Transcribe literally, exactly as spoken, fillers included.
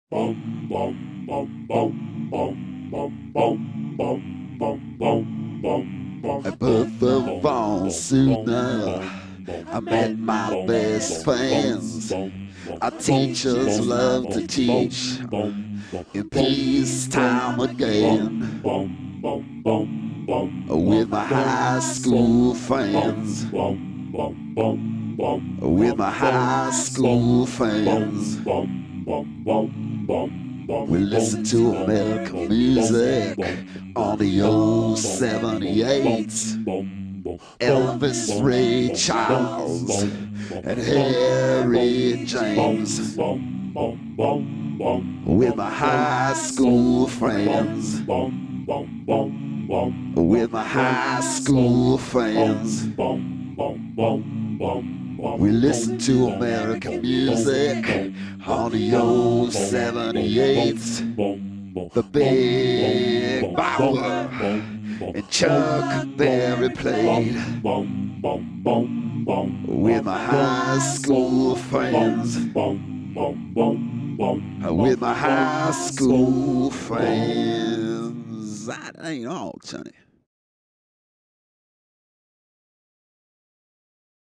Bertha von Suttner, I met my best friends. Our teachers love to teach in peacetime again. With my high school friends, with my high school friends, we listen to American music on the old seventy-eights. Elvis, Ray Charles, and Harry James. With my high school friends, with my high school friends, we listen to American music on the old seventy-eights. The Big Bopper and Chuck Berry played with my high school friends, with my high school friends. That ain't all, Sonny.